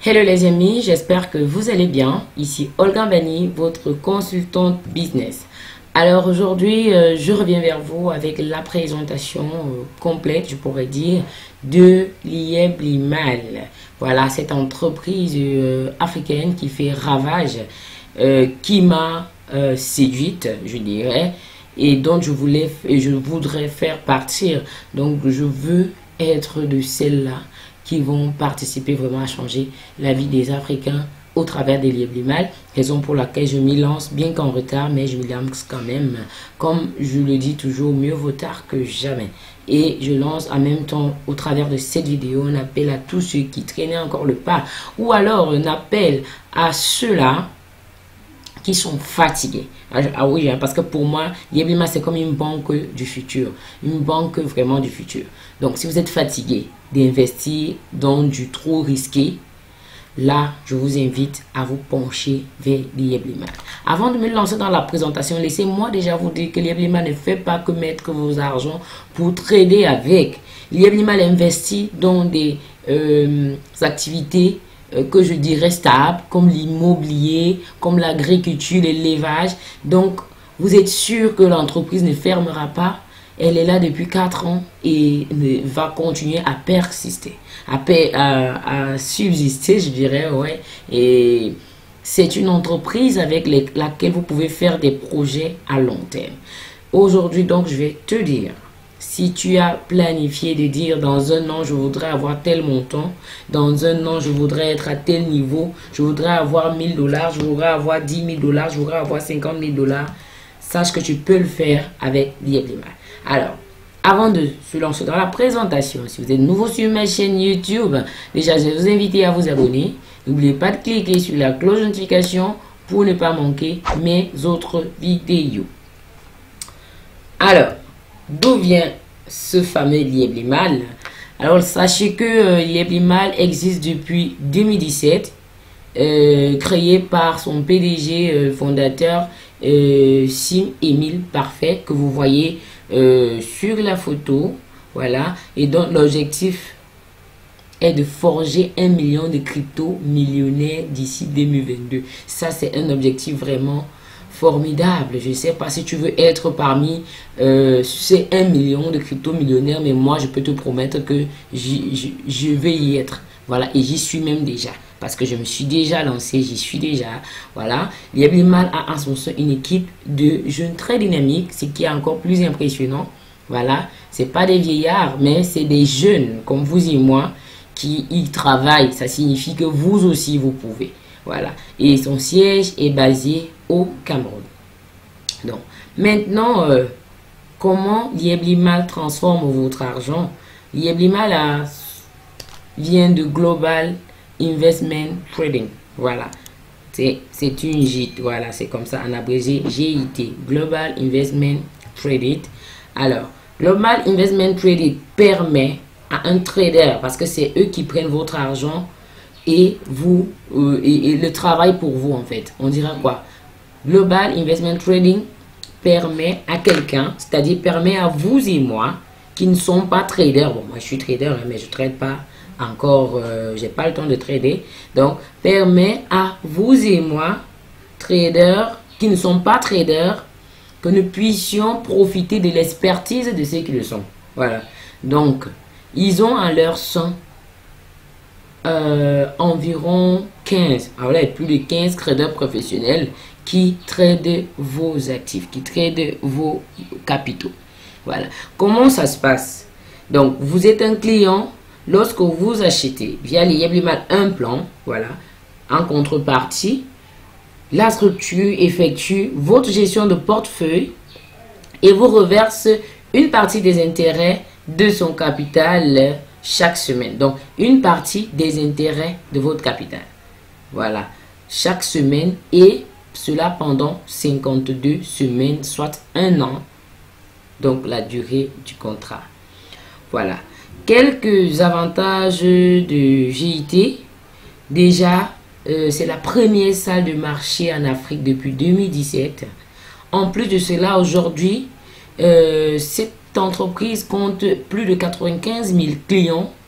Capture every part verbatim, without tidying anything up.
Hello les amis, j'espère que vous allez bien. Ici Olga Mbani, votre consultante business. Alors aujourd'hui, euh, je reviens vers vous avec la présentation euh, complète, je pourrais dire, de Lieblimal. Voilà, cette entreprise euh, africaine qui fait ravage, euh, qui m'a euh, séduite, je dirais, et dont je voulais, et je voudrais faire partir. Donc je veux être de celles-là qui vont participer vraiment à changer la vie des Africains au travers des Lieblimal, raison pour laquelle je m'y lance, bien qu'en retard, mais je m'y lance quand même. Comme je le dis toujours, mieux vaut tard que jamais. Et je lance en même temps, au travers de cette vidéo, un appel à tous ceux qui traînaient encore le pas, ou alors un appel à ceux-là qui sont fatigués. Ah oui, parce que pour moi, Lieblimal, c'est comme une banque du futur. Une banque vraiment du futur. Donc, si vous êtes fatigué d'investir dans du trop risqué, là, je vous invite à vous pencher vers Lieblimal. Avant de me lancer dans la présentation, laissez-moi déjà vous dire que Lieblimal ne fait pas que mettre vos argent pour trader avec. Lieblimal investit dans des euh, activités que je dirais stable, comme l'immobilier, comme l'agriculture, l'élevage. Donc, vous êtes sûr que l'entreprise ne fermera pas. Elle est là depuis quatre ans et va continuer à persister, à, à, à subsister, je dirais, ouais. Et c'est une entreprise avec les, laquelle vous pouvez faire des projets à long terme. Aujourd'hui, donc, je vais te dire, si tu as planifié de dire dans un an, je voudrais avoir tel montant, dans un an, je voudrais être à tel niveau, je voudrais avoir mille dollars, je voudrais avoir dix mille dollars, je voudrais avoir cinquante mille dollars, sache que tu peux le faire avec Lieblimal. Alors, avant de se lancer dans la présentation, si vous êtes nouveau sur ma chaîne YouTube, déjà, je vais vous inviter à vous abonner. N'oubliez pas de cliquer sur la cloche de notification pour ne pas manquer mes autres vidéos. Alors, d'où vient ce fameux Lieblimal? Alors, sachez que euh, Lieblimal existe depuis deux mille dix-sept, euh, créé par son P D G euh, fondateur euh, Sim Émile Parfait, que vous voyez euh, sur la photo. Voilà, et donc l'objectif est de forger un million de crypto millionnaires d'ici deux mille vingt-deux. Ça, c'est un objectif vraiment formidable. Je ne sais pas si tu veux être parmi euh, ces un million de crypto millionnaires, mais moi je peux te promettre que je vais y être. Voilà, et j'y suis même déjà, parce que je me suis déjà lancé, j'y suis déjà. Voilà, Lieblimal a en son sein une équipe de jeunes très dynamiques, ce qui est encore plus impressionnant. Voilà, c'est pas des vieillards, mais c'est des jeunes comme vous et moi qui y travaillent. Ça signifie que vous aussi vous pouvez. Voilà, et son siège est basé au Cameroun. Donc, maintenant, euh, comment Lieblimal transforme votre argent? Lieblimal a, vient de Global Investment Trading. Voilà, c'est une G I T. Voilà, c'est comme ça en abrégé, G I T, Global Investment Trading. Alors, Global Investment Trading permet à un trader, parce que c'est eux qui prennent votre argent, et vous euh, et, et le travail pour vous, en fait, on dira quoi? Global Investment Trading permet à quelqu'un, c'est-à-dire permet à vous et moi qui ne sont pas traders. Bon, moi je suis trader, hein, mais je ne trade pas encore, euh, j'ai pas le temps de trader. Donc, permet à vous et moi, traders qui ne sont pas traders, que nous puissions profiter de l'expertise de ceux qui le sont. Voilà. Donc, ils ont en leur sein Euh, environ quinze, ah voilà, plus de quinze traders professionnels qui tradent vos actifs, qui tradent vos capitaux. Voilà. Comment ça se passe? Donc, vous êtes un client, lorsque vous achetez via Lieblimal un plan, voilà, en contrepartie, la structure effectue votre gestion de portefeuille et vous reverse une partie des intérêts de son capital chaque semaine. Donc, une partie des intérêts de votre capital. Voilà. Chaque semaine, et cela pendant cinquante-deux semaines, soit un an. Donc, la durée du contrat. Voilà. Quelques avantages de G I T. Déjà, euh, c'est la première salle de marché en Afrique depuis deux mille dix-sept. En plus de cela, aujourd'hui, euh, c'est entreprise compte plus de quatre-vingt-quinze mille clients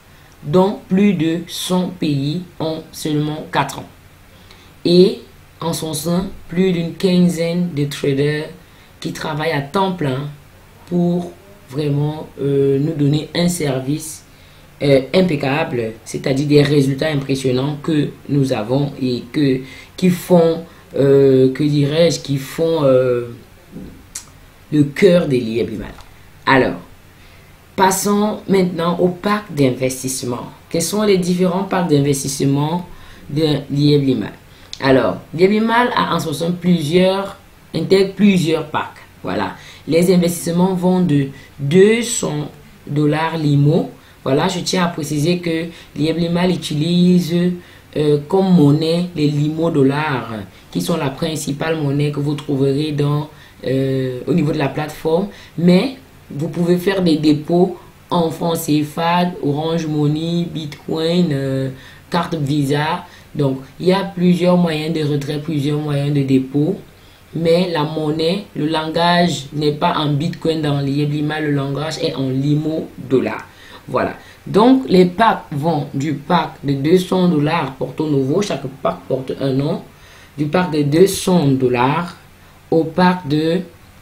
dans plus de cent pays en seulement quatre ans. Et en son sein, plus d'une quinzaine de traders qui travaillent à temps plein pour vraiment euh, nous donner un service euh, impeccable, c'est-à-dire des résultats impressionnants que nous avons et que, qui font, euh, que dirais-je, qui font euh, le cœur des Lieblimal. Alors, passons maintenant au parc d'investissement. Quels sont les différents parcs d'investissement de Lieblimal? Alors, Lieblimal a en son sein plusieurs, intègre plusieurs parcs. Voilà, les investissements vont de deux cents dollars limo. Voilà, je tiens à préciser que Lieblimal utilise euh, comme monnaie les limo dollars, qui sont la principale monnaie que vous trouverez dans, euh, au niveau de la plateforme. Mais vous pouvez faire des dépôts en francs C F A, Orange Money, Bitcoin, euh, carte Visa. Donc, il y a plusieurs moyens de retrait, plusieurs moyens de dépôt. Mais la monnaie, le langage n'est pas en Bitcoin dans Lieblimal, le langage est en limo dollars. Voilà. Donc, les packs vont du pack de deux cents dollars Porto Novo, chaque pack porte un nom, du pack de deux cents dollars au pack de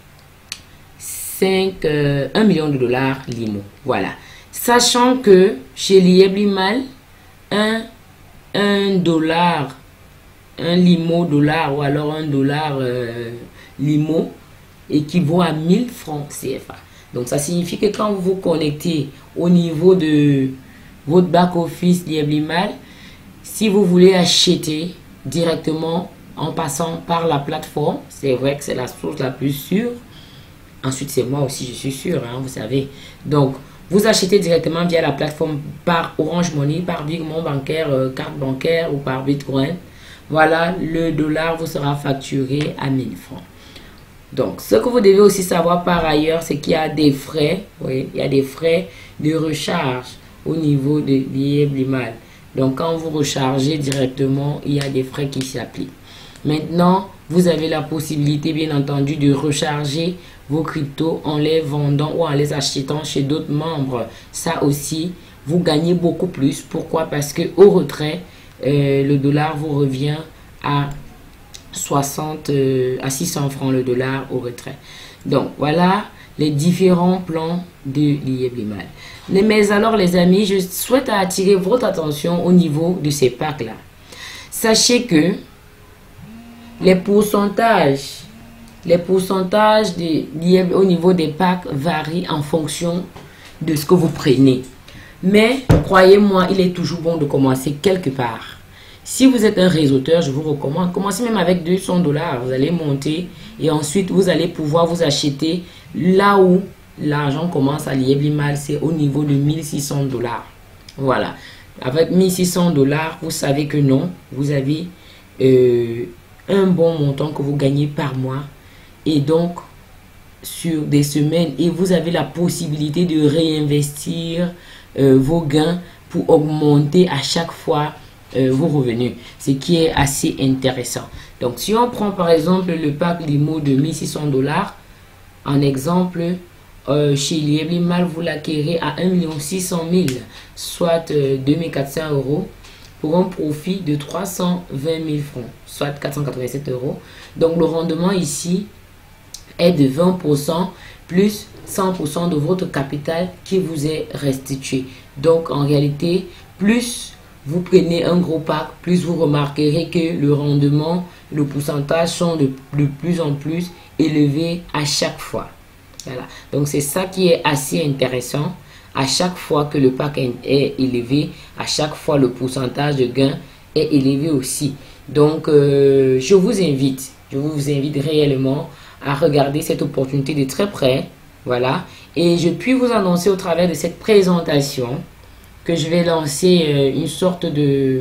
cinq, euh, un million de dollars limo. Voilà. Sachant que chez Lieblimal, un, un dollar, un limo dollar ou alors un dollar euh, limo équivaut à mille francs C F A. Donc, ça signifie que quand vous vous connectez au niveau de votre back-office Lieblimal, si vous voulez acheter directement en passant par la plateforme, c'est vrai que c'est la source la plus sûre. Ensuite, c'est moi aussi, je suis sûr, hein, vous savez. Donc, vous achetez directement via la plateforme par Orange Money, par virement bancaire, euh, carte bancaire ou par Bitcoin. Voilà, le dollar vous sera facturé à mille francs. Donc, ce que vous devez aussi savoir par ailleurs, c'est qu'il y a des frais, oui, il y a des frais de recharge au niveau de Lieblimal. Donc, quand vous rechargez directement, il y a des frais qui s'appliquent. Maintenant, vous avez la possibilité, bien entendu, de recharger vos cryptos en les vendant ou en les achetant chez d'autres membres. Ça aussi, vous gagnez beaucoup plus. Pourquoi? Parce que au retrait, euh, le dollar vous revient à soixante euh, à six cents francs le dollar au retrait. Donc voilà les différents plans de Lieblimal. Mais alors les amis, je souhaite attirer votre attention au niveau de ces packs là. Sachez que les pourcentages les pourcentages de, au niveau des packs varient en fonction de ce que vous prenez. Mais croyez-moi, il est toujours bon de commencer quelque part. Si vous êtes un réseauteur, je vous recommande, commencez même avec deux cents dollars. Vous allez monter et ensuite vous allez pouvoir vous acheter là où l'argent commence à Lieblimal, c'est au niveau de mille six cents dollars. Voilà. Avec mille six cents dollars, vous savez que non, vous avez euh, un bon montant que vous gagnez par mois. Et donc, sur des semaines, et vous avez la possibilité de réinvestir euh, vos gains pour augmenter à chaque fois Euh, vos revenus, ce qui est assez intéressant. Donc, si on prend par exemple le pack limo de mille six cents dollars, en exemple, euh, chez Lieblimal, vous l'acquérez à un million six cent mille, soit euh, deux mille quatre cents euros, pour un profit de trois cent vingt mille francs, soit quatre cent quatre-vingt-sept euros. Donc, le rendement ici est de vingt pour cent plus cent pour cent de votre capital qui vous est restitué. Donc, en réalité, plus vous prenez un gros pack, plus vous remarquerez que le rendement, le pourcentage sont de, de plus en plus élevés à chaque fois. Voilà. Donc, c'est ça qui est assez intéressant. À chaque fois que le pack est, est élevé, à chaque fois le pourcentage de gain est élevé aussi. Donc, euh, je vous invite, je vous invite réellement à regarder cette opportunité de très près. Voilà. Et je puis vous annoncer au travers de cette présentation que je vais lancer euh, une sorte de,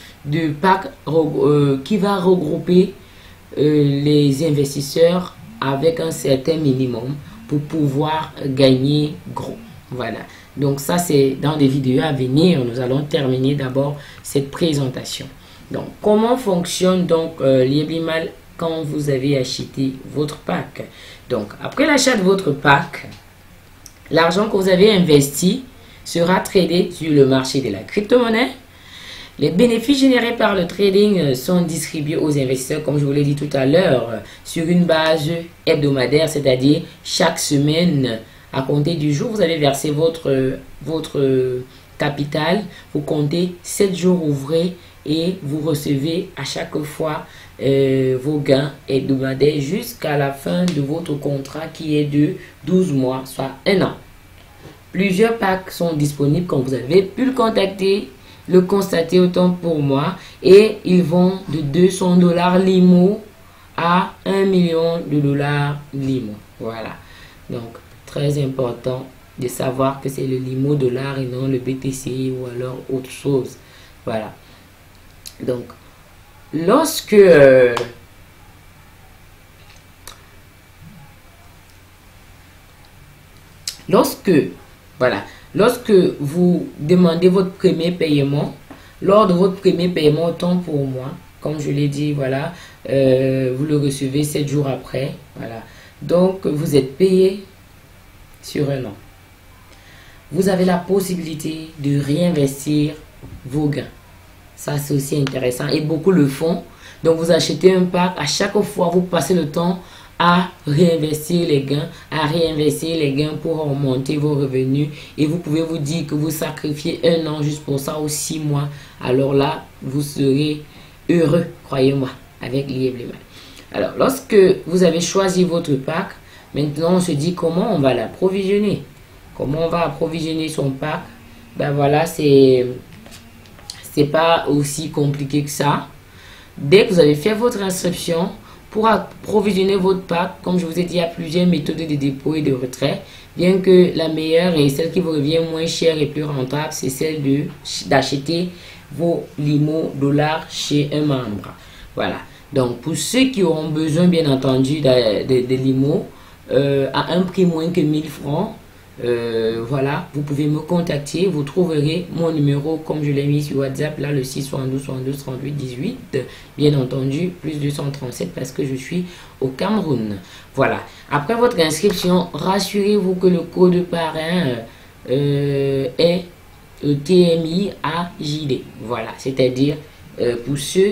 de pack euh, qui va regrouper euh, les investisseurs avec un certain minimum pour pouvoir gagner gros. Voilà. Donc ça, c'est dans des vidéos à venir. Nous allons terminer d'abord cette présentation. Donc, comment fonctionne donc euh, Lieblimal quand vous avez acheté votre pack? Donc, après l'achat de votre pack, l'argent que vous avez investi sera tradé sur le marché de la crypto-monnaie. Les bénéfices générés par le trading sont distribués aux investisseurs, comme je vous l'ai dit tout à l'heure, sur une base hebdomadaire, c'est-à-dire chaque semaine, à compter du jour où vous avez versé votre, votre capital, vous comptez sept jours ouvrés et vous recevez à chaque fois euh, vos gains hebdomadaires jusqu'à la fin de votre contrat qui est de douze mois, soit un an. Plusieurs packs sont disponibles, comme vous avez pu le contacter, le constater autant pour moi, et ils vont de deux cents dollars limo à un million de dollars limo. Voilà. Donc, très important de savoir que c'est le limo dollar et non le B T C ou alors autre chose. Voilà. Donc, lorsque euh, lorsque voilà, lorsque vous demandez votre premier paiement, lors de votre premier paiement, autant pour moi, comme je l'ai dit, voilà, euh, vous le recevez sept jours après, voilà. Donc, vous êtes payé sur un an. Vous avez la possibilité de réinvestir vos gains. Ça, c'est aussi intéressant et beaucoup le font. Donc, vous achetez un pack. À chaque fois, vous passez le temps à réinvestir les gains, à réinvestir les gains pour augmenter vos revenus. Et vous pouvez vous dire que vous sacrifiez un an juste pour ça ou six mois. Alors là, vous serez heureux, croyez-moi, avec l'I E B L I M A. Alors, lorsque vous avez choisi votre pack, maintenant, on se dit comment on va l'approvisionner. Comment on va approvisionner son pack? Ben voilà, c'est... c'est pas aussi compliqué que ça. Dès que vous avez fait votre inscription, pour approvisionner votre pack, comme je vous ai dit, il y a plusieurs méthodes de dépôt et de retrait. Bien que la meilleure et celle qui vous revient moins cher et plus rentable, c'est celle de d'acheter vos limo dollars chez un membre. Voilà. Donc, pour ceux qui auront besoin, bien entendu, de, de, de limo euh, à un prix moins que mille francs, Euh, voilà, vous pouvez me contacter. Vous trouverez mon numéro comme je l'ai mis sur WhatsApp, là le six soixante-douze soixante-douze trente-huit dix-huit, bien entendu plus deux cent trente-sept parce que je suis au Cameroun. Voilà, après votre inscription, rassurez-vous que le code parrain euh, est T M I A J D. Voilà, c'est-à-dire euh, pour ceux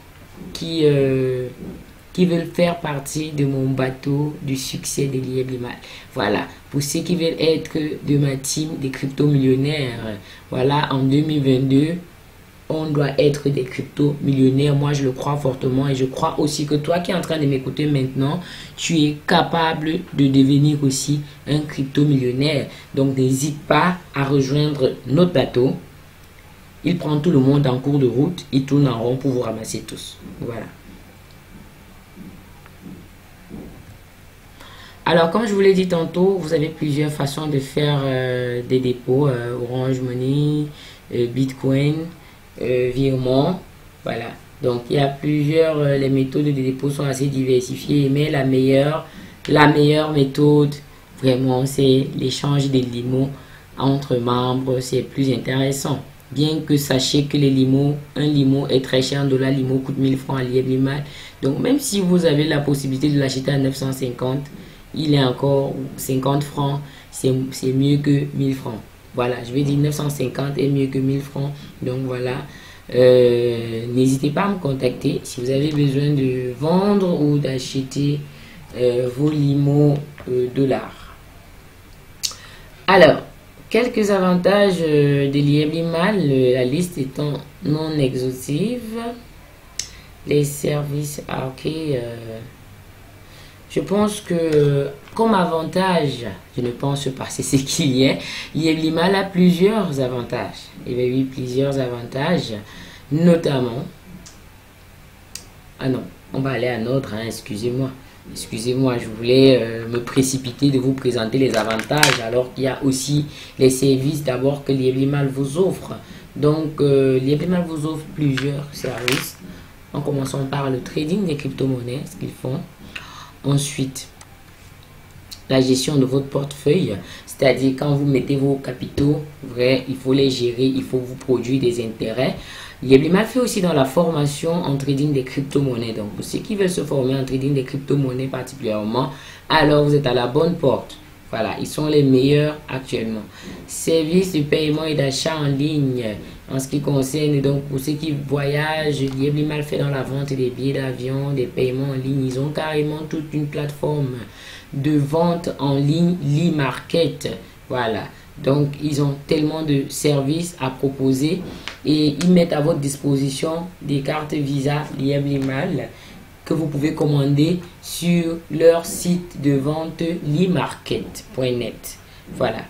qui euh, qui veulent faire partie de mon bateau du succès de l'I E B L I M A. Voilà, pour ceux qui veulent être de ma team des crypto-millionnaires, voilà, en deux mille vingt-deux, on doit être des crypto-millionnaires. Moi, je le crois fortement et je crois aussi que toi qui es en train de m'écouter maintenant, tu es capable de devenir aussi un crypto-millionnaire. Donc, n'hésite pas à rejoindre notre bateau. Il prend tout le monde en cours de route, il tourne en rond pour vous ramasser tous. Voilà. Alors, comme je vous l'ai dit tantôt, vous avez plusieurs façons de faire euh, des dépôts. Euh, Orange Money, euh, Bitcoin, euh, virement. Voilà. Donc, il y a plusieurs... Euh, les méthodes de dépôt sont assez diversifiées. Mais la meilleure, la meilleure méthode, vraiment, c'est l'échange des limos entre membres. C'est plus intéressant. Bien que sachez que les limos, un limo est très cher. Un dollar limo coûte mille francs à l'I E B L I M A. Donc, même si vous avez la possibilité de l'acheter à neuf cent cinquante, il est encore cinquante francs, c'est mieux que mille francs. Voilà, je vais dire neuf cent cinquante est mieux que mille francs. Donc voilà, euh, n'hésitez pas à me contacter si vous avez besoin de vendre ou d'acheter euh, vos limos euh, dollars. Alors, quelques avantages euh, de l'I E B L I M A, le, la liste étant non exhaustive. Les services, ah, ok. Euh, Je pense que comme avantage, je ne pense pas, c'est ce qu'il y a. L'I E B L I M A a plusieurs avantages. Il y a eu plusieurs avantages, notamment... Ah non, on va aller à notre, hein, excusez-moi. Excusez-moi, je voulais euh, me précipiter de vous présenter les avantages, alors qu'il y a aussi les services d'abord que l'I E B L I M A vous offre. Donc, euh, l'I E B L I M A vous offre plusieurs services. En commençant par le trading des crypto-monnaies, ce qu'ils font. Ensuite, la gestion de votre portefeuille, c'est-à-dire quand vous mettez vos capitaux, vrai, il faut les gérer, il faut vous produire des intérêts. L'I E B L I M A fait aussi dans la formation en trading des crypto-monnaies. Donc, pour ceux qui veulent se former en trading des crypto-monnaies particulièrement, alors vous êtes à la bonne porte. Voilà, ils sont les meilleurs actuellement. Services de paiement et d'achat en ligne. En ce qui concerne, donc, pour ceux qui voyagent, Lieblinmal fait dans la vente des billets d'avion, des paiements en ligne. Ils ont carrément toute une plateforme de vente en ligne, l'e-market. Voilà. Donc, ils ont tellement de services à proposer et ils mettent à votre disposition des cartes Visa Lieblinmal que vous pouvez commander sur leur site de vente l'e-market point net. Voilà.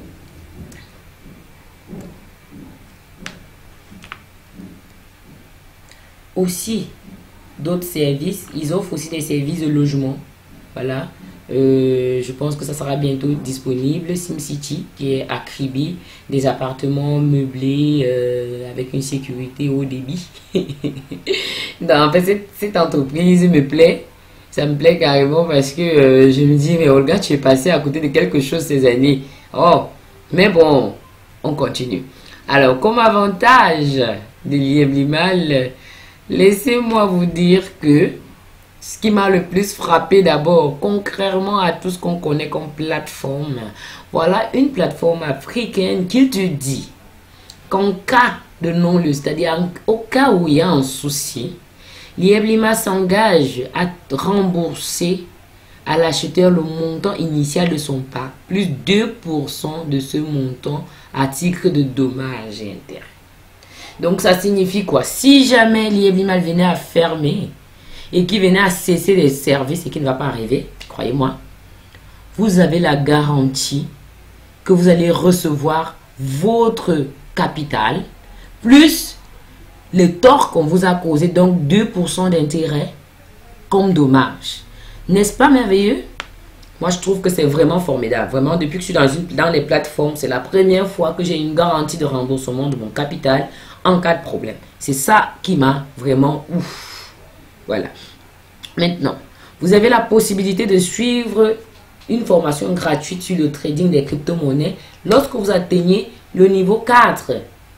Aussi, d'autres services, ils offrent aussi des services de logement. Voilà. Euh, je pense que ça sera bientôt disponible. SimCity, qui est à Kribi, des appartements meublés euh, avec une sécurité haut débit. Non, en fait, cette, cette entreprise me plaît. Ça me plaît carrément parce que euh, je me dis, mais Olga, tu es passé à côté de quelque chose ces années. Oh, mais bon, on continue. Alors, comme avantage de Lieblinmal, laissez-moi vous dire que ce qui m'a le plus frappé d'abord, contrairement à tout ce qu'on connaît comme plateforme, voilà une plateforme africaine qui te dit qu'en cas de non-lieu, c'est-à-dire au cas où il y a un souci, Lieblinmal s'engage à rembourser à l'acheteur le montant initial de son pack, plus deux pour cent de ce montant à titre de dommages et intérêts. Donc ça signifie quoi? Si jamais Lieblinmal venait à fermer, et qui venait à cesser les services et qui ne va pas arriver, croyez-moi, vous avez la garantie que vous allez recevoir votre capital plus les torts qu'on vous a causé, donc deux pour cent d'intérêt comme dommage. N'est-ce pas merveilleux? Moi, je trouve que c'est vraiment formidable. Vraiment, depuis que je suis dans, une, dans les plateformes, c'est la première fois que j'ai une garantie de remboursement de mon capital en cas de problème. C'est ça qui m'a vraiment ouf. Voilà. Maintenant, vous avez la possibilité de suivre une formation gratuite sur le trading des crypto-monnaies lorsque vous atteignez le niveau quatre.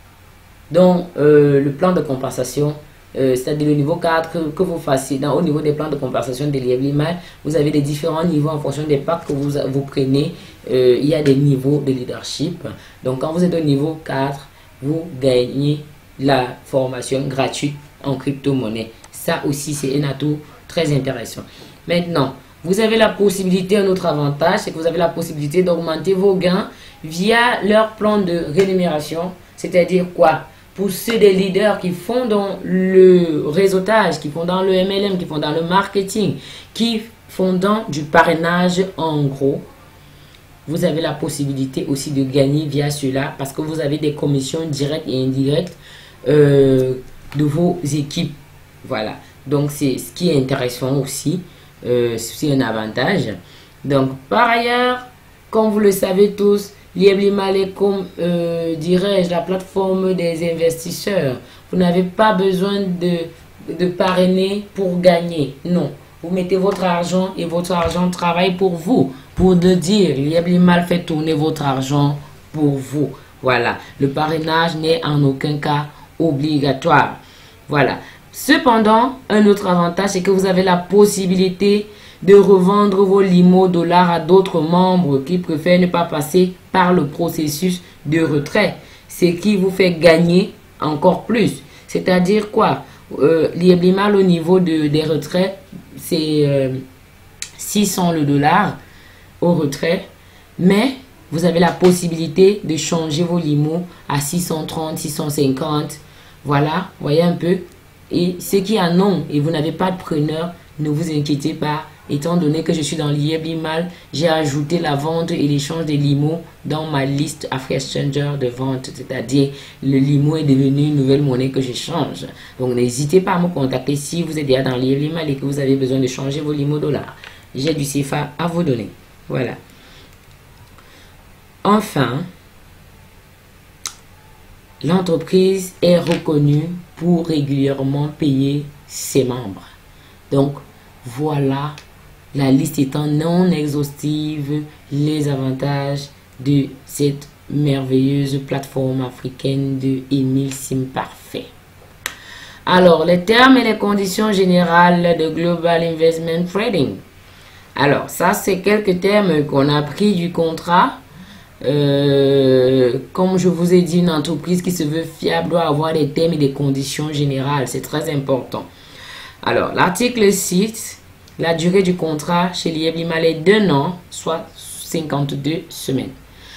Donc, euh, le plan de compensation, euh, c'est-à-dire le niveau quatre que, que vous fassiez dans, au niveau des plans de compensation de Lieblinmal, vous avez des différents niveaux en fonction des packs que vous, vous prenez. Euh, il y a des niveaux de leadership. Donc, quand vous êtes au niveau quatre, vous gagnez la formation gratuite en crypto-monnaie. Ça aussi, c'est un atout très intéressant. Maintenant, vous avez la possibilité, un autre avantage, c'est que vous avez la possibilité d'augmenter vos gains via leur plan de rémunération. C'est-à-dire quoi? Pour ceux des leaders qui font dans le réseautage, qui font dans le M L M, qui font dans le marketing, qui font dans du parrainage en gros, vous avez la possibilité aussi de gagner via cela parce que vous avez des commissions directes et indirectes euh, de vos équipes. Voilà, donc c'est ce qui est intéressant aussi, euh, c'est un avantage. Donc par ailleurs, comme vous le savez tous, Lieblinmal est comme euh, dirais-je la plateforme des investisseurs. Vous n'avez pas besoin de, de parrainer pour gagner. Non, vous mettez votre argent et votre argent travaille pour vous. Pour le dire, Lieblinmal fait tourner votre argent pour vous. Voilà, le parrainage n'est en aucun cas obligatoire. Voilà. Cependant, un autre avantage, c'est que vous avez la possibilité de revendre vos limos dollars à d'autres membres qui préfèrent ne pas passer par le processus de retrait. Ce qui vous fait gagner encore plus. C'est-à-dire quoi? euh, Lieblinmal au niveau de, des retraits, c'est euh, six cents le dollar au retrait. Mais vous avez la possibilité de changer vos limos à six cent trente, six cent cinquante. Voilà, voyez un peu. Et ceux qui en ont et vous n'avez pas de preneur, ne vous inquiétez pas. Étant donné que je suis dans Lieblinmal, j'ai ajouté la vente et l'échange des limos dans ma liste AfriExchanger de vente. C'est-à-dire, le limo est devenu une nouvelle monnaie que j'échange. Donc, n'hésitez pas à me contacter si vous êtes déjà dans Lieblinmal et que vous avez besoin de changer vos limos dollars. J'ai du C F A à vous donner. Voilà. Enfin, l'entreprise est reconnue pour régulièrement payer ses membres. Donc, voilà, la liste étant non exhaustive, les avantages de cette merveilleuse plateforme africaine de Emile Simparfait. Alors, les termes et les conditions générales de Global Investment Trading. Alors, ça, c'est quelques termes qu'on a pris du contrat. Euh, comme je vous ai dit, une entreprise qui se veut fiable doit avoir des termes et des conditions générales. C'est très important. Alors, l'article six, la durée du contrat chez l'I E B Limal est d'un an, soit cinquante-deux semaines.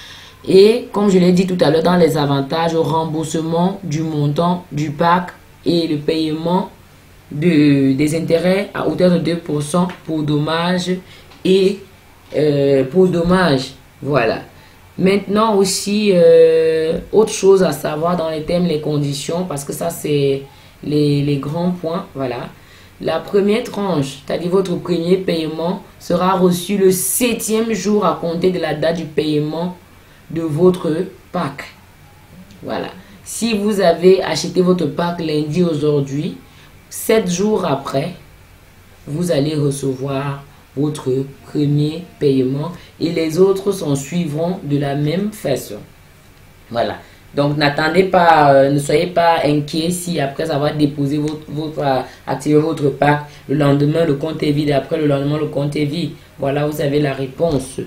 Et comme je l'ai dit tout à l'heure, dans les avantages, au remboursement du montant du pack et le paiement de, des intérêts à hauteur de deux pour cent pour dommages et euh, pour dommages. Voilà. Maintenant aussi, euh, autre chose à savoir dans les thèmes, les conditions, parce que ça c'est les, les grands points. Voilà. La première tranche, c'est-à-dire votre premier paiement, sera reçu le septième jour à compter de la date du paiement de votre pack. Voilà. Si vous avez acheté votre pack lundi aujourd'hui, sept jours après, vous allez recevoir votre premier paiement et les autres s'en suivront de la même façon. Voilà. Donc, n'attendez pas, euh, ne soyez pas inquiets si après avoir déposé votre, votre euh, activé votre pack, le lendemain le compte est vide, après le lendemain le compte est vide. Voilà, vous avez la réponse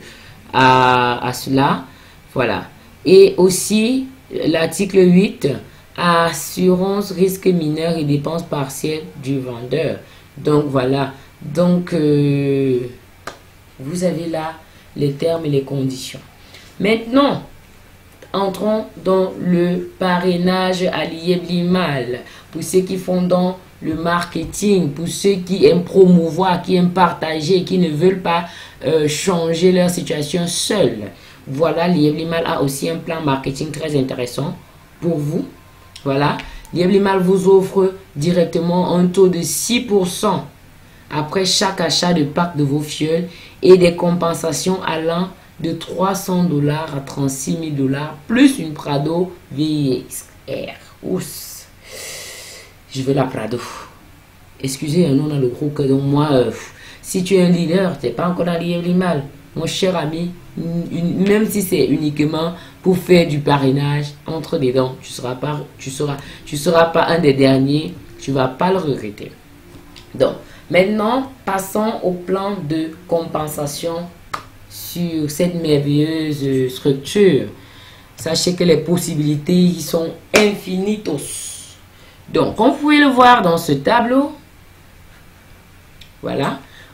à, à cela. Voilà. Et aussi, l'article huit, assurance risque mineur et dépenses partielles du vendeur. Donc, voilà. Donc, euh, vous avez là les termes et les conditions. Maintenant, entrons dans le parrainage à l'I E B Limal. Pour ceux qui font dans le marketing, pour ceux qui aiment promouvoir, qui aiment partager, qui ne veulent pas euh, changer leur situation seuls. Voilà, l'I E B Limal a aussi un plan marketing très intéressant pour vous. Voilà, l'I E B Limal vous offre directement un taux de six pour cent après chaque achat de pack de vos fioles et des compensations allant de trois cents dollars à trente-six mille dollars plus une Prado V X R. Oups, je veux la Prado. Excusez, nous on a le gros que donc moi, euh, si tu es un leader, tu n'es pas encore dans l'I E B Limal, mon cher ami, une, même si c'est uniquement pour faire du parrainage, entre des dents, tu seras pas, tu seras, tu seras pas un des derniers, tu vas pas le regretter. Donc, maintenant, passons au plan de compensation sur cette merveilleuse structure. Sachez que les possibilités y sont infinitos. Donc, comme vous pouvez le voir dans ce tableau, voilà,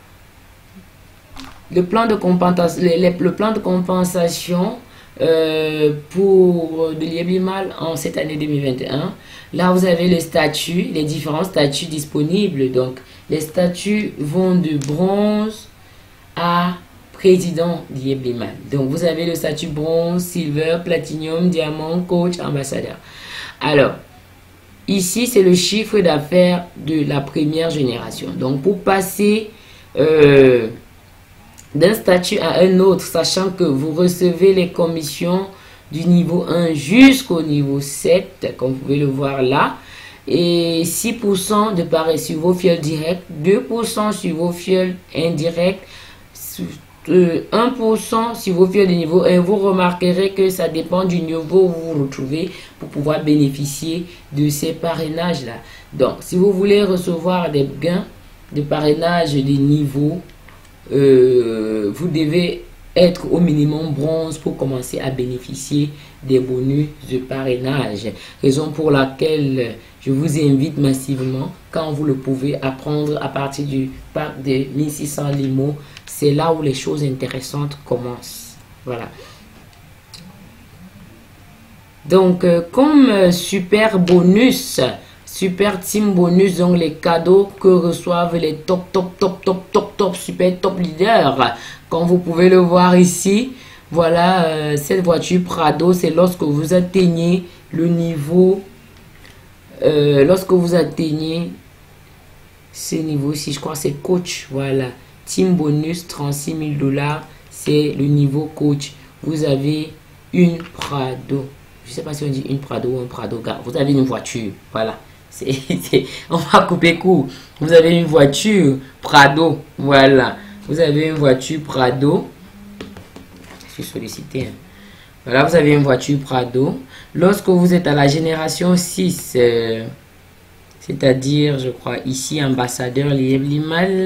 le plan de compensation, le, le plan de compensation euh, pour de l'I E B Limal en cette année deux mille vingt et un. Là, vous avez les statuts, les différents statuts disponibles. Donc, les statuts vont de bronze à président d'I E B Limal. Donc, vous avez le statut bronze, silver, platinum, diamant, coach, ambassadeur. Alors, ici, c'est le chiffre d'affaires de la première génération. Donc, pour passer euh, d'un statut à un autre, sachant que vous recevez les commissions du niveau un jusqu'au niveau sept, comme vous pouvez le voir là, et six pour cent de pareil sur vos fioles directes, deux pour cent sur vos fioles indirectes, un pour cent sur vos fioles de niveau un. Vous remarquerez que ça dépend du niveau où vous vous retrouvez pour pouvoir bénéficier de ces parrainages là. Donc, si vous voulez recevoir des gains de parrainage des niveaux, euh, vous devez être au minimum bronze pour commencer à bénéficier des bonus de parrainage. Raison pour laquelle je vous invite massivement, quand vous le pouvez, à prendre à partir du pack de mille six cents limos. C'est là où les choses intéressantes commencent. Voilà. Donc, euh, comme euh, super bonus, super team bonus, donc les cadeaux que reçoivent les top, top, top, top, top, top, super top leaders. Comme vous pouvez le voir ici, voilà, euh, cette voiture Prado, c'est lorsque vous atteignez le niveau, euh, lorsque vous atteignez ce niveau-ci, je crois que c'est coach, voilà. Team bonus, trente-six mille dollars, c'est le niveau coach. Vous avez une Prado. Je ne sais pas si on dit une Prado ou un Prado. Vous avez une voiture. Voilà. C'est, c'est, on va couper court. Vous avez une voiture Prado. Voilà. Vous avez une voiture Prado. Je suis sollicité. Hein. Voilà, vous avez une voiture Prado. Lorsque vous êtes à la génération six, euh, c'est-à-dire, je crois, ici, ambassadeur l'I E B Limal.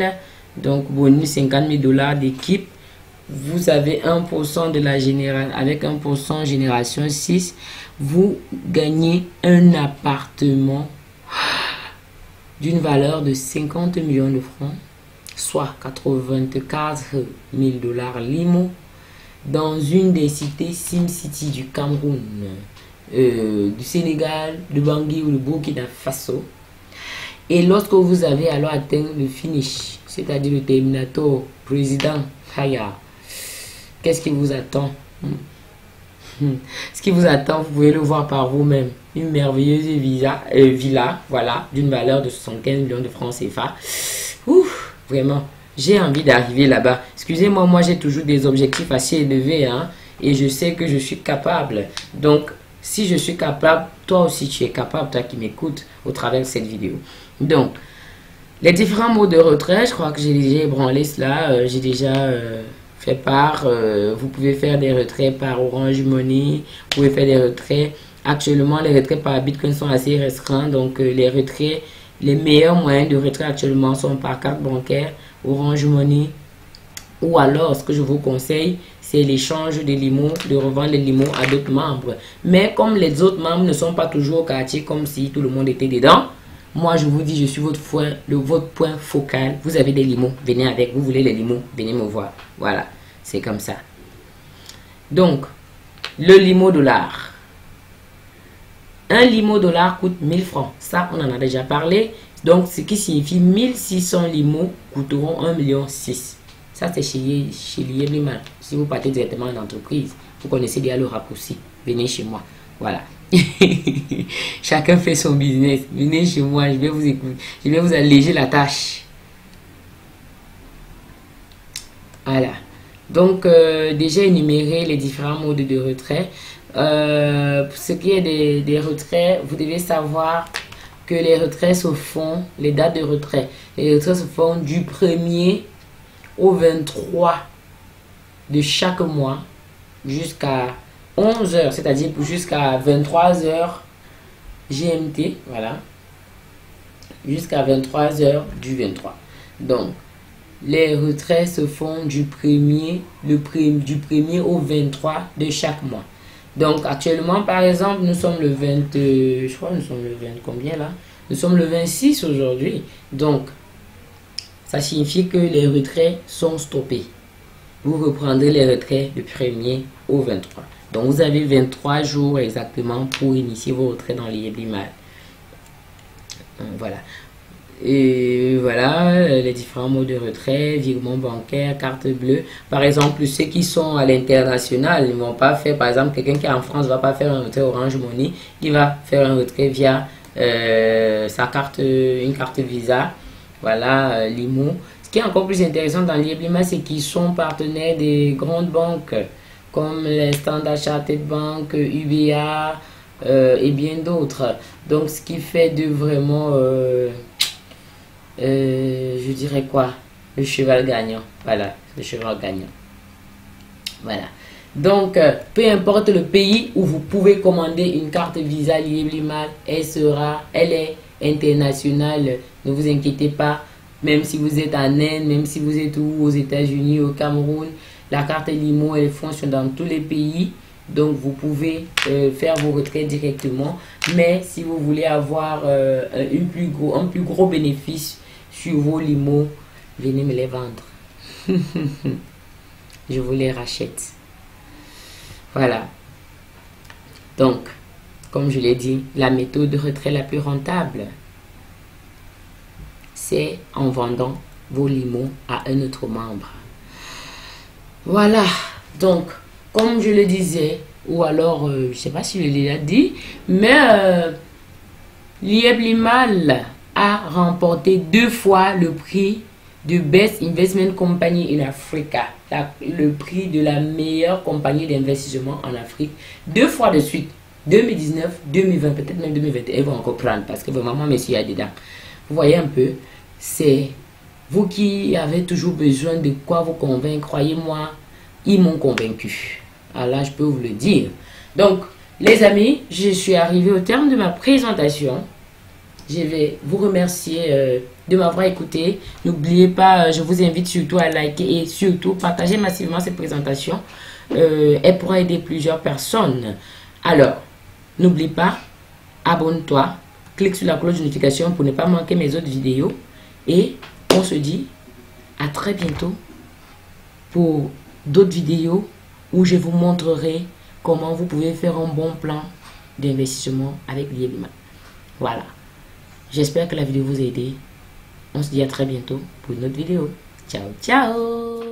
Donc, bonus cinquante mille dollars d'équipe. Vous avez un pour cent de la génération, avec un pour cent génération six, vous gagnez un appartement d'une valeur de cinquante millions de francs, soit quatre-vingt-quinze mille dollars limo, dans une des cités SimCity du Cameroun, euh, du Sénégal, de Bangui ou de Burkina Faso. Et lorsque vous avez alors atteint le finish, c'est-à-dire le terminator, président, Haya, qu'est-ce qui vous attend? Hmm. Ce qui vous attend, vous pouvez le voir par vous-même. Une merveilleuse villa, euh, villa voilà, d'une valeur de soixante-quinze millions de francs C F A. Ouf, vraiment, j'ai envie d'arriver là-bas. Excusez-moi, moi, j'ai toujours des objectifs assez élevés, hein, et je sais que je suis capable. Donc, si je suis capable, toi aussi, tu es capable, toi qui m'écoutes au travers de cette vidéo. Donc, les différents modes de retrait, je crois que j'ai déjà ébranlé cela, euh, j'ai déjà... Euh, fait part, euh, vous pouvez faire des retraits par Orange Money, vous pouvez faire des retraits. Actuellement, les retraits par Bitcoin sont assez restreints, donc euh, les retraits, les meilleurs moyens de retrait actuellement sont par carte bancaire, Orange Money, ou alors ce que je vous conseille, c'est l'échange des limos, de revendre les limos à d'autres membres. Mais comme les autres membres ne sont pas toujours au quartier, comme si tout le monde était dedans, moi je vous dis, je suis votre point, le, votre point focal. Vous avez des limos, venez avec. Vous voulez les limos, venez me voir. Voilà, c'est comme ça. Donc, le limo dollar. Un limo dollar coûte mille francs. Ça, on en a déjà parlé. Donc, ce qui signifie mille six cents limos coûteront un million six. Ça, c'est chez, chez Liéblimal. Si vous partez directement en entreprise, vous connaissez déjà le raccourci. Venez chez moi. Voilà. Chacun fait son business. Venez chez moi, je vais vous écouter. Je vais vous alléger la tâche. Voilà. Donc, euh, déjà énuméré les différents modes de retrait. Euh, pour ce qui est des, des retraits, vous devez savoir que les retraits se font, les dates de retrait, les retraits se font du premier au vingt-trois de chaque mois jusqu'à onze heures, c'est-à-dire jusqu'à vingt-trois heures G M T, voilà, jusqu'à vingt-trois heures du vingt-trois. Donc, les retraits se font du premier, le prim, du premier au vingt-trois de chaque mois. Donc, actuellement, par exemple, nous sommes le vingt, euh, je crois que nous sommes le vingt, combien là? Nous sommes le vingt-six aujourd'hui. Donc, ça signifie que les retraits sont stoppés. Vous reprendrez les retraits du premier au vingt-trois. Donc, vous avez vingt-trois jours exactement pour initier vos retraits dans Liéblimal. Voilà. Et voilà, les différents modes de retrait, virement bancaire, carte bleue. Par exemple, ceux qui sont à l'international, ils ne vont pas faire, par exemple, quelqu'un qui est en France ne va pas faire un retrait Orange Money, il va faire un retrait via euh, sa carte, une carte Visa, voilà, euh, Limo. Ce qui est encore plus intéressant dans Liéblimal, c'est qu'ils sont partenaires des grandes banques, comme les Standard Chartered Bank, U B A euh, et bien d'autres. Donc, ce qui fait de vraiment... Euh, Euh, je dirais quoi? Le cheval gagnant. Voilà, le cheval gagnant. Voilà. Donc, euh, peu importe le pays où vous pouvez commander une carte Visa Liéblimal, elle sera, elle est internationale. Ne vous inquiétez pas. Même si vous êtes en Inde, même si vous êtes où, aux États-Unis, au Cameroun, la carte Limo, elle fonctionne dans tous les pays. Donc, vous pouvez euh, faire vos retraits directement. Mais si vous voulez avoir euh, une plus gros, un plus gros bénéfice sur vos limos, venez me les vendre. Je vous les rachète. Voilà. Donc, comme je l'ai dit, la méthode de retrait la plus rentable, c'est en vendant vos limos à un autre membre. Voilà. Donc, comme je le disais, ou alors, euh, je ne sais pas si je l'ai déjà dit, mais euh, Liéblimal a remporté deux fois le prix de Best Investment Company in Africa, la, le prix de la meilleure compagnie d'investissement en Afrique, deux fois de suite, deux mille dix-neuf, deux mille vingt, peut-être même deux mille vingt et un, ils vont encore prendre, parce que vraiment, monsieur, il y a dedans. Vous voyez un peu, c'est vous qui avez toujours besoin de quoi vous convaincre, croyez-moi, ils m'ont convaincu. Alors là, je peux vous le dire. Donc, les amis, je suis arrivé au terme de ma présentation. je vais vous remercier euh, de m'avoir écouté. N'oubliez pas, euh, je vous invite surtout à liker et surtout partager massivement cette présentation. Euh, elle pourra aider plusieurs personnes. Alors, n'oublie pas, abonne-toi, clique sur la cloche de notification pour ne pas manquer mes autres vidéos. Et on se dit à très bientôt pour d'autres vidéos où je vous montrerai comment vous pouvez faire un bon plan d'investissement avec Liebman. Voilà. J'espère que la vidéo vous a aidé. On se dit à très bientôt pour une autre vidéo. Ciao, ciao!